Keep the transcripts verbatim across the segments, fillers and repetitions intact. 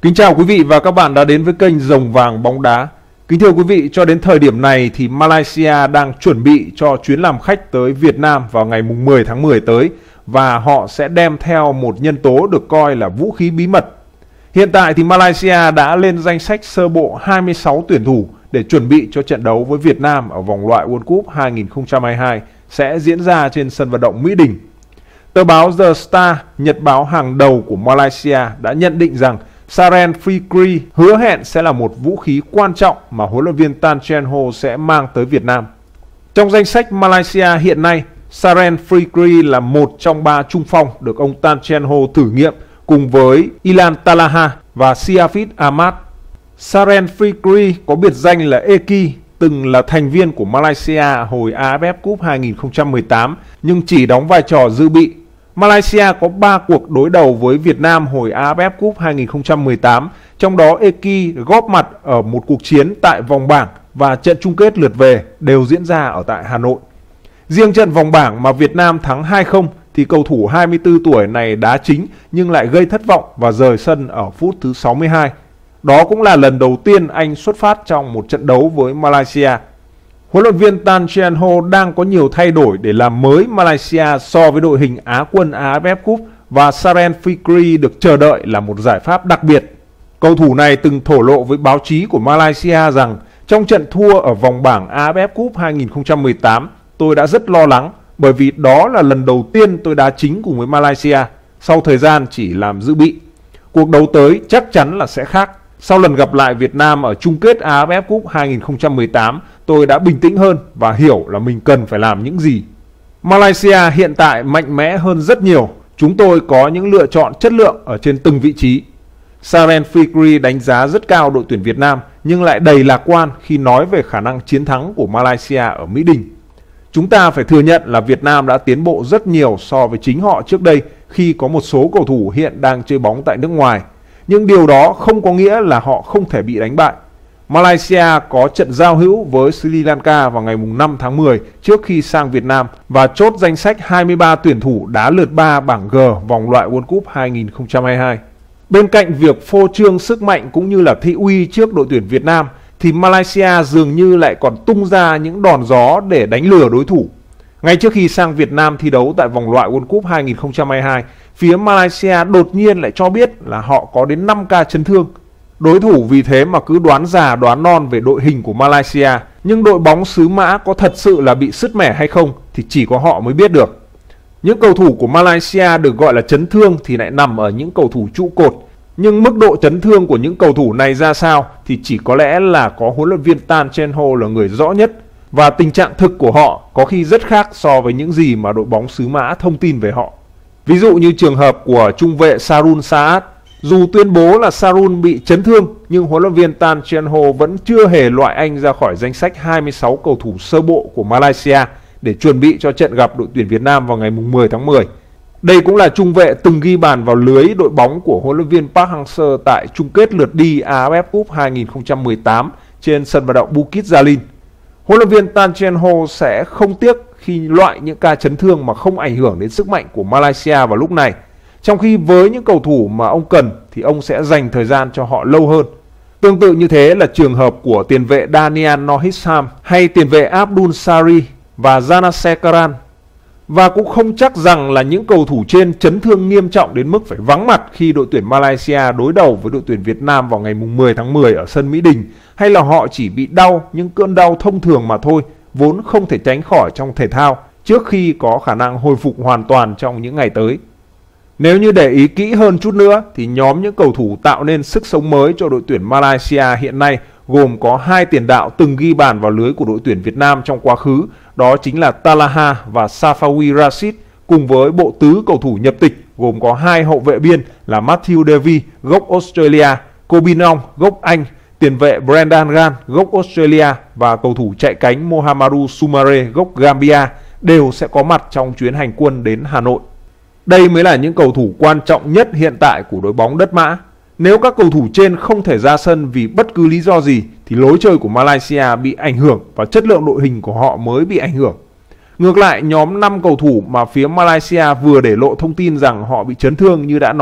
Kính chào quý vị và các bạn đã đến với kênh Rồng Vàng Bóng Đá. Kính thưa quý vị, cho đến thời điểm này thì Malaysia đang chuẩn bị cho chuyến làm khách tới Việt Nam vào ngày mười tháng mười tới và họ sẽ đem theo một nhân tố được coi là vũ khí bí mật. Hiện tại thì Malaysia đã lên danh sách sơ bộ hai mươi sáu tuyển thủ để chuẩn bị cho trận đấu với Việt Nam ở vòng loại World Cup hai không hai hai sẽ diễn ra trên sân vận động Mỹ Đình. Tờ báo The Star, nhật báo hàng đầu của Malaysia, đã nhận định rằng Saren Fikri hứa hẹn sẽ là một vũ khí quan trọng mà huấn luyện viên Tan Chien Ho sẽ mang tới Việt Nam. Trong danh sách Malaysia hiện nay, Saren Fikri là một trong ba trung phong được ông Tan Chien Ho thử nghiệm cùng với Ilan Talaha và Siafit Ahmad. Saren Fikri có biệt danh là Eki, từng là thành viên của Malaysia hồi a ép ép Cup hai không một tám nhưng chỉ đóng vai trò dự bị. Malaysia có ba cuộc đối đầu với Việt Nam hồi a ép ép Cup hai không một tám, trong đó Eki góp mặt ở một cuộc chiến tại vòng bảng và trận chung kết lượt về đều diễn ra ở tại Hà Nội. Riêng trận vòng bảng mà Việt Nam thắng hai không thì cầu thủ hai mươi tư tuổi này đá chính nhưng lại gây thất vọng và rời sân ở phút thứ sáu mươi hai. Đó cũng là lần đầu tiên anh xuất phát trong một trận đấu với Malaysia. Huấn luyện viên Tan Chien Ho đang có nhiều thay đổi để làm mới Malaysia so với đội hình Á quân a ép ép Cup và Saren Fikri được chờ đợi là một giải pháp đặc biệt. Cầu thủ này từng thổ lộ với báo chí của Malaysia rằng trong trận thua ở vòng bảng a ép ép Cup hai không một tám, tôi đã rất lo lắng bởi vì đó là lần đầu tiên tôi đá chính cùng với Malaysia sau thời gian chỉ làm dự bị. Cuộc đấu tới chắc chắn là sẽ khác. Sau lần gặp lại Việt Nam ở chung kết a ép ép Cup hai không một tám, tôi đã bình tĩnh hơn và hiểu là mình cần phải làm những gì. Malaysia hiện tại mạnh mẽ hơn rất nhiều. Chúng tôi có những lựa chọn chất lượng ở trên từng vị trí. Saren Fikri đánh giá rất cao đội tuyển Việt Nam nhưng lại đầy lạc quan khi nói về khả năng chiến thắng của Malaysia ở Mỹ Đình. Chúng ta phải thừa nhận là Việt Nam đã tiến bộ rất nhiều so với chính họ trước đây khi có một số cầu thủ hiện đang chơi bóng tại nước ngoài. Nhưng điều đó không có nghĩa là họ không thể bị đánh bại. Malaysia có trận giao hữu với Sri Lanka vào ngày năm tháng mười trước khi sang Việt Nam và chốt danh sách hai mươi ba tuyển thủ đá lượt ba bảng G vòng loại World Cup hai không hai hai. Bên cạnh việc phô trương sức mạnh cũng như là thị uy trước đội tuyển Việt Nam thì Malaysia dường như lại còn tung ra những đòn gió để đánh lừa đối thủ. Ngay trước khi sang Việt Nam thi đấu tại vòng loại World Cup hai không hai hai, phía Malaysia đột nhiên lại cho biết là họ có đến năm ca chấn thương. Đối thủ vì thế mà cứ đoán già đoán non về đội hình của Malaysia, nhưng đội bóng xứ Mã có thật sự là bị sứt mẻ hay không thì chỉ có họ mới biết được. Những cầu thủ của Malaysia được gọi là chấn thương thì lại nằm ở những cầu thủ trụ cột. Nhưng mức độ chấn thương của những cầu thủ này ra sao thì chỉ có lẽ là có huấn luyện viên Tan Chien Ho là người rõ nhất. Và tình trạng thực của họ có khi rất khác so với những gì mà đội bóng xứ Mã thông tin về họ. Ví dụ như trường hợp của trung vệ Sarun Saad. Dù tuyên bố là Sarun bị chấn thương nhưng huấn luyện viên Tan Chien Ho vẫn chưa hề loại anh ra khỏi danh sách hai mươi sáu cầu thủ sơ bộ của Malaysia để chuẩn bị cho trận gặp đội tuyển Việt Nam vào ngày mười tháng mười. Đây cũng là trung vệ từng ghi bàn vào lưới đội bóng của huấn luyện viên Park Hang-seo tại chung kết lượt đi a ép ép Cup hai không một tám trên sân vận động Bukit Jalil. Huấn luyện viên Tan Chien Ho sẽ không tiếc khi loại những ca chấn thương mà không ảnh hưởng đến sức mạnh của Malaysia vào lúc này. Trong khi với những cầu thủ mà ông cần thì ông sẽ dành thời gian cho họ lâu hơn. Tương tự như thế là trường hợp của tiền vệ Daniel Nohisham hay tiền vệ Abdul Sari và Janasekaran. Và cũng không chắc rằng là những cầu thủ trên chấn thương nghiêm trọng đến mức phải vắng mặt khi đội tuyển Malaysia đối đầu với đội tuyển Việt Nam vào ngày mười tháng mười ở sân Mỹ Đình, hay là họ chỉ bị đau những cơn đau thông thường mà thôi, vốn không thể tránh khỏi trong thể thao trước khi có khả năng hồi phục hoàn toàn trong những ngày tới. Nếu như để ý kỹ hơn chút nữa thì nhóm những cầu thủ tạo nên sức sống mới cho đội tuyển Malaysia hiện nay gồm có hai tiền đạo từng ghi bàn vào lưới của đội tuyển Việt Nam trong quá khứ, đó chính là Talaha và Safawi Rashid, cùng với bộ tứ cầu thủ nhập tịch gồm có hai hậu vệ biên là Matthew Davy gốc Australia, Kobe Nong gốc Anh, tiền vệ Brendan Gan gốc Australia và cầu thủ chạy cánh Mohamadu Sumare gốc Gambia đều sẽ có mặt trong chuyến hành quân đến Hà Nội. Đây mới là những cầu thủ quan trọng nhất hiện tại của đội bóng đất Mã. Nếu các cầu thủ trên không thể ra sân vì bất cứ lý do gì thì lối chơi của Malaysia bị ảnh hưởng và chất lượng đội hình của họ mới bị ảnh hưởng. Ngược lại, nhóm năm cầu thủ mà phía Malaysia vừa để lộ thông tin rằng họ bị chấn thương như đã nói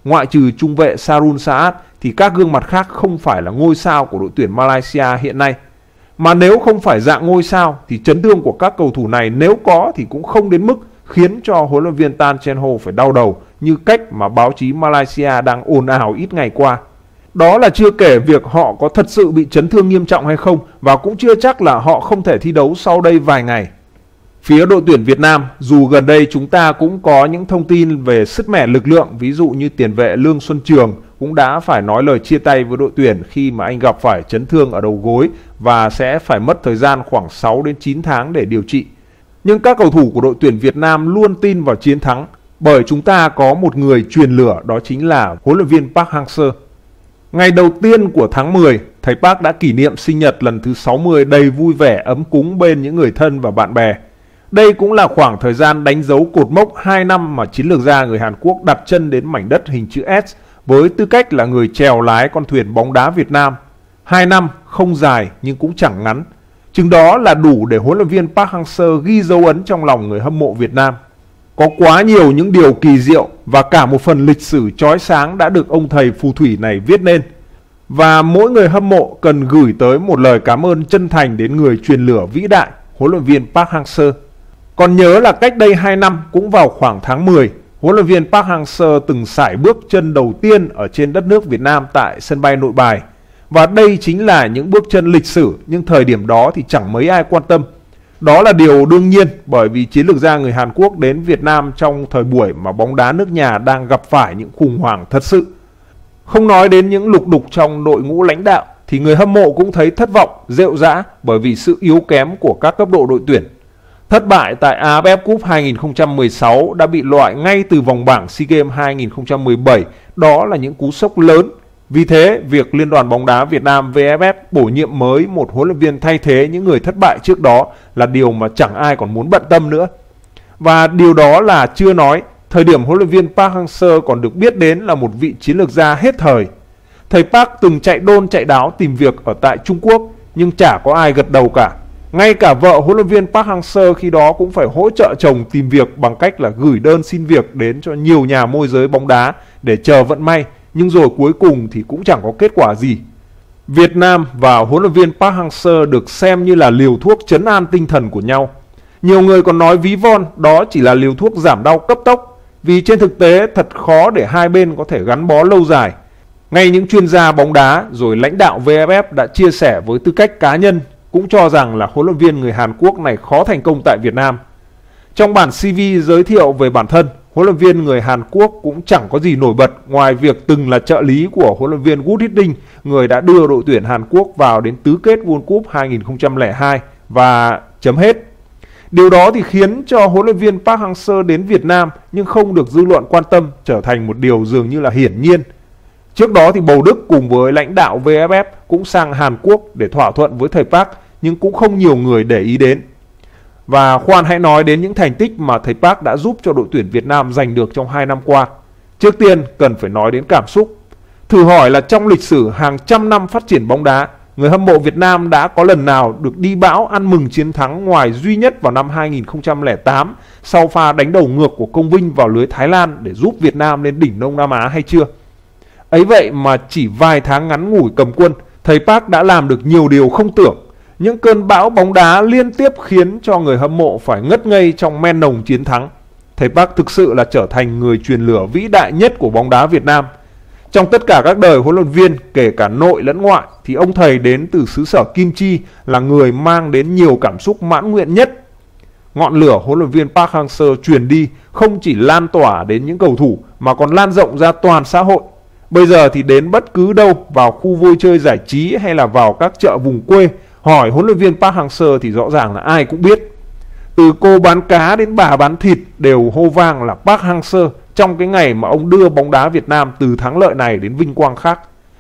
ngoại trừ trung vệ Sarun Saad thì các gương mặt khác không phải là ngôi sao của đội tuyển Malaysia hiện nay. Mà nếu không phải dạng ngôi sao thì chấn thương của các cầu thủ này nếu có thì cũng không đến mức khiến cho huấn luyện viên Tan Cheng Ho phải đau đầu như cách mà báo chí Malaysia đang ồn ào ít ngày qua. Đó là chưa kể việc họ có thật sự bị chấn thương nghiêm trọng hay không, và cũng chưa chắc là họ không thể thi đấu sau đây vài ngày. Phía đội tuyển Việt Nam, dù gần đây chúng ta cũng có những thông tin về sứt mẻ lực lượng, ví dụ như tiền vệ Lương Xuân Trường cũng đã phải nói lời chia tay với đội tuyển khi mà anh gặp phải chấn thương ở đầu gối và sẽ phải mất thời gian khoảng sáu đến chín tháng để điều trị. Nhưng các cầu thủ của đội tuyển Việt Nam luôn tin vào chiến thắng, bởi chúng ta có một người truyền lửa, đó chính là huấn luyện viên Park Hang-seo. Ngày đầu tiên của tháng mười, thầy Park đã kỷ niệm sinh nhật lần thứ sáu mươi đầy vui vẻ ấm cúng bên những người thân và bạn bè. Đây cũng là khoảng thời gian đánh dấu cột mốc hai năm mà chiến lược gia người Hàn Quốc đặt chân đến mảnh đất hình chữ S với tư cách là người chèo lái con thuyền bóng đá Việt Nam. Hai năm không dài nhưng cũng chẳng ngắn. Chừng đó là đủ để huấn luyện viên Park Hang-seo ghi dấu ấn trong lòng người hâm mộ Việt Nam. Có quá nhiều những điều kỳ diệu và cả một phần lịch sử chói sáng đã được ông thầy phù thủy này viết nên. Và mỗi người hâm mộ cần gửi tới một lời cảm ơn chân thành đến người truyền lửa vĩ đại, huấn luyện viên Park Hang-seo. Còn nhớ là cách đây hai năm, cũng vào khoảng tháng mười, huấn luyện viên Park Hang-seo từng sải bước chân đầu tiên ở trên đất nước Việt Nam tại sân bay Nội Bài. Và đây chính là những bước chân lịch sử, nhưng thời điểm đó thì chẳng mấy ai quan tâm. Đó là điều đương nhiên, bởi vì chiến lược gia người Hàn Quốc đến Việt Nam trong thời buổi mà bóng đá nước nhà đang gặp phải những khủng hoảng thật sự. Không nói đến những lục đục trong đội ngũ lãnh đạo, thì người hâm mộ cũng thấy thất vọng, rệu rã bởi vì sự yếu kém của các cấp độ đội tuyển. Thất bại tại a ép ép Cup hai không một sáu đã bị loại ngay từ vòng bảng SEA Games hai không một bảy, đó là những cú sốc lớn. Vì thế, việc Liên đoàn bóng đá Việt Nam vê ép ép bổ nhiệm mới một huấn luyện viên thay thế những người thất bại trước đó là điều mà chẳng ai còn muốn bận tâm nữa. Và điều đó là chưa nói, thời điểm huấn luyện viên Park Hang-seo còn được biết đến là một vị chiến lược gia hết thời. Thầy Park từng chạy đôn chạy đáo tìm việc ở tại Trung Quốc, nhưng chả có ai gật đầu cả. Ngay cả vợ huấn luyện viên Park Hang-seo khi đó cũng phải hỗ trợ chồng tìm việc bằng cách là gửi đơn xin việc đến cho nhiều nhà môi giới bóng đá để chờ vận may, nhưng rồi cuối cùng thì cũng chẳng có kết quả gì. Việt Nam và huấn luyện viên Park Hang-seo được xem như là liều thuốc trấn an tinh thần của nhau. Nhiều người còn nói ví von đó chỉ là liều thuốc giảm đau cấp tốc, vì trên thực tế thật khó để hai bên có thể gắn bó lâu dài. Ngay những chuyên gia bóng đá rồi lãnh đạo vê ép ép đã chia sẻ với tư cách cá nhân, cũng cho rằng là huấn luyện viên người Hàn Quốc này khó thành công tại Việt Nam. Trong bản xê vê giới thiệu về bản thân, huấn luyện viên người Hàn Quốc cũng chẳng có gì nổi bật ngoài việc từng là trợ lý của huấn luyện viên Wood Hiddink, người đã đưa đội tuyển Hàn Quốc vào đến tứ kết World Cup hai không không hai và chấm hết. Điều đó thì khiến cho huấn luyện viên Park Hang-seo đến Việt Nam nhưng không được dư luận quan tâm, trở thành một điều dường như là hiển nhiên. Trước đó thì Bầu Đức cùng với lãnh đạo vê ép ép cũng sang Hàn Quốc để thỏa thuận với thầy Park, nhưng cũng không nhiều người để ý đến. Và khoan hãy nói đến những thành tích mà thầy Park đã giúp cho đội tuyển Việt Nam giành được trong hai năm qua. Trước tiên cần phải nói đến cảm xúc. Thử hỏi là trong lịch sử hàng trăm năm phát triển bóng đá, người hâm mộ Việt Nam đã có lần nào được đi bão ăn mừng chiến thắng ngoài duy nhất vào năm hai không không tám sau pha đánh đầu ngược của Công Vinh vào lưới Thái Lan để giúp Việt Nam lên đỉnh Đông Nam Á hay chưa? Ấy vậy mà chỉ vài tháng ngắn ngủi cầm quân, thầy Park đã làm được nhiều điều không tưởng. Những cơn bão bóng đá liên tiếp khiến cho người hâm mộ phải ngất ngây trong men nồng chiến thắng. Thầy Park thực sự là trở thành người truyền lửa vĩ đại nhất của bóng đá Việt Nam. Trong tất cả các đời huấn luyện viên, kể cả nội lẫn ngoại, thì ông thầy đến từ xứ sở Kim Chi là người mang đến nhiều cảm xúc mãn nguyện nhất. Ngọn lửa huấn luyện viên Park Hang-seo truyền đi không chỉ lan tỏa đến những cầu thủ mà còn lan rộng ra toàn xã hội. Bây giờ thì đến bất cứ đâu, vào khu vui chơi giải trí hay là vào các chợ vùng quê, hỏi huấn luyện viên Park Hang-seo thì rõ ràng là ai cũng biết. Từ cô bán cá đến bà bán thịt đều hô vang là Park Hang-seo trong cái ngày mà ông đưa bóng đá Việt Nam từ thắng lợi này đến vinh quang khác.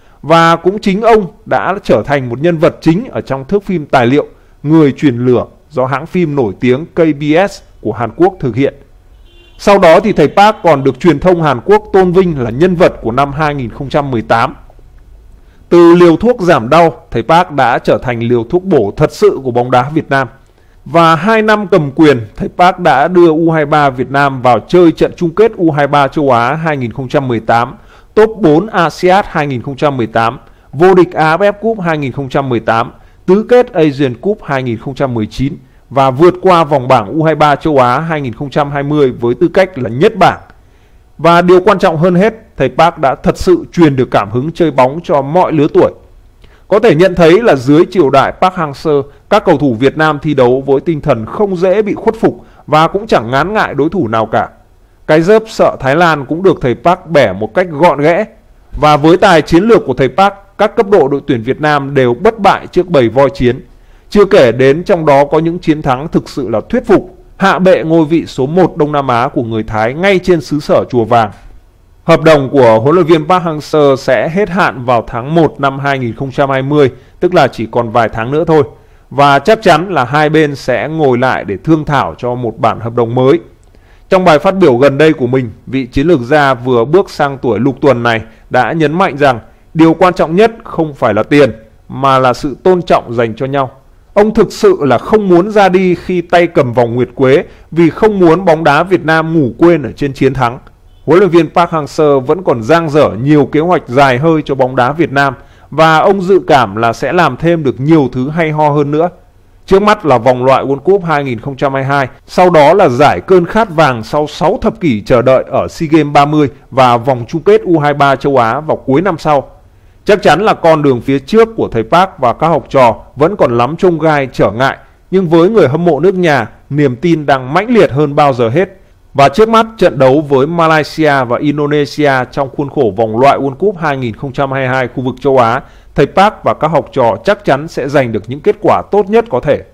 Và cũng chính ông đã trở thành một nhân vật chính ở trong thước phim tài liệu Người truyền lửa do hãng phim nổi tiếng ca bê ét của Hàn Quốc thực hiện. Sau đó thì thầy Park còn được truyền thông Hàn Quốc tôn vinh là nhân vật của năm hai không một tám. Từ liều thuốc giảm đau, thầy Park đã trở thành liều thuốc bổ thật sự của bóng đá Việt Nam. Và hai năm cầm quyền, thầy Park đã đưa u hai ba Việt Nam vào chơi trận chung kết u hai ba châu Á hai không một tám, top bốn a sê an hai không một tám, vô địch a ép ép Cup hai không một tám, tứ kết Asian Cup hai không một chín và vượt qua vòng bảng u hai ba châu Á hai không hai không với tư cách là nhất bảng. Và điều quan trọng hơn hết, thầy Park đã thật sự truyền được cảm hứng chơi bóng cho mọi lứa tuổi. Có thể nhận thấy là dưới triều đại Park Hang-seo, các cầu thủ Việt Nam thi đấu với tinh thần không dễ bị khuất phục và cũng chẳng ngán ngại đối thủ nào cả. Cái dớp sợ Thái Lan cũng được thầy Park bẻ một cách gọn ghẽ. Và với tài chiến lược của thầy Park, các cấp độ đội tuyển Việt Nam đều bất bại trước bầy voi chiến. Chưa kể đến trong đó có những chiến thắng thực sự là thuyết phục, hạ bệ ngôi vị số một Đông Nam Á của người Thái ngay trên xứ sở Chùa Vàng. Hợp đồng của huấn luyện viên Park Hang-seo sẽ hết hạn vào tháng một năm hai không hai không, tức là chỉ còn vài tháng nữa thôi. Và chắc chắn là hai bên sẽ ngồi lại để thương thảo cho một bản hợp đồng mới. Trong bài phát biểu gần đây của mình, vị chiến lược gia vừa bước sang tuổi lục tuần này đã nhấn mạnh rằng điều quan trọng nhất không phải là tiền, mà là sự tôn trọng dành cho nhau. Ông thực sự là không muốn ra đi khi tay cầm vòng nguyệt quế vì không muốn bóng đá Việt Nam ngủ quên ở trên chiến thắng. Huấn luyện viên Park Hang-seo vẫn còn dang dở nhiều kế hoạch dài hơi cho bóng đá Việt Nam và ông dự cảm là sẽ làm thêm được nhiều thứ hay ho hơn nữa. Trước mắt là vòng loại World Cup hai không hai hai, sau đó là giải cơn khát vàng sau sáu thập kỷ chờ đợi ở SEA Games ba mươi và vòng chung kết u hai ba châu Á vào cuối năm sau. Chắc chắn là con đường phía trước của thầy Park và các học trò vẫn còn lắm chông gai trở ngại, nhưng với người hâm mộ nước nhà, niềm tin đang mãnh liệt hơn bao giờ hết. Và trước mắt, trận đấu với Malaysia và Indonesia trong khuôn khổ vòng loại World Cup hai không hai hai khu vực châu Á, thầy Park và các học trò chắc chắn sẽ giành được những kết quả tốt nhất có thể.